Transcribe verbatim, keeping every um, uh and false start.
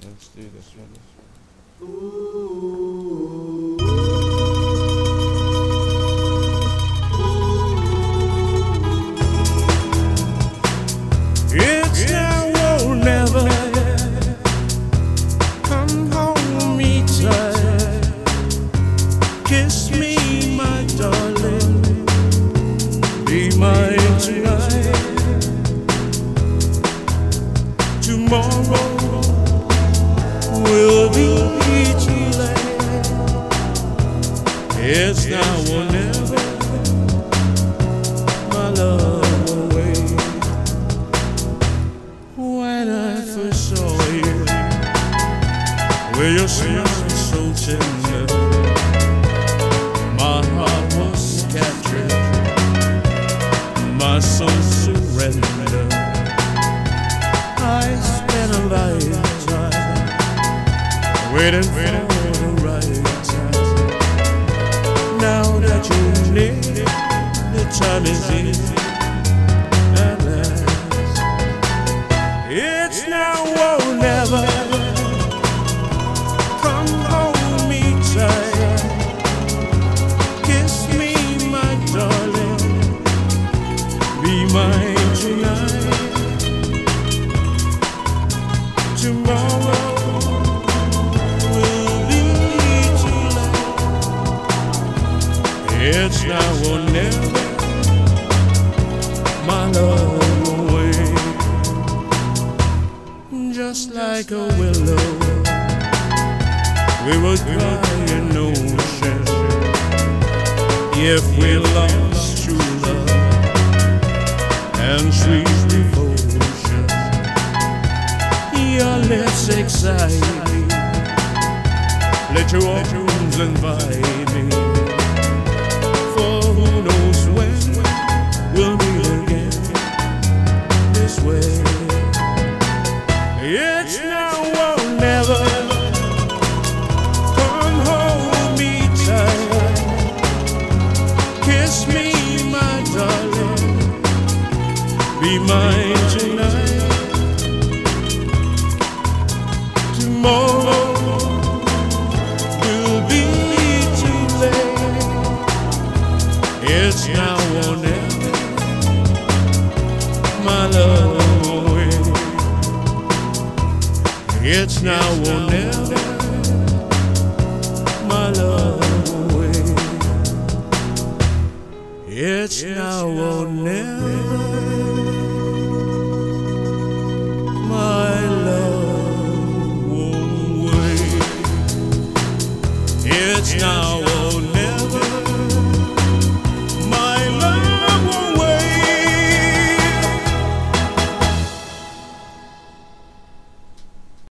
Let's do this one. This one. It's now or never. Come home, me tight. Kiss me, my darling. Be mine tonight. Tomorrow will be too late. It's now or never. My love will wait. When I first saw you, with your smile so tender, my heart was captured, my soul surrendered. I spent a lifetime waiting for the right time. Now that you're near, the time is here at last. It's now or never. Come hold me tight. Kiss me, my darling. Be mine tonight. Tomorrow will be too late. It's now or never. My love will wait. Just like a willow, we would cry in ocean if we lost true love and sweet devotion. Your lips excite me, let your arms invite me. For who knows when we'll meet again this way. It's now or never. Come hold me tight. Kiss me, my darling. Be mine tonight. Tomorrow will be too late. It's now or never. My love will wait. It's now or never. My love will wait. It's now or never. My love. It's now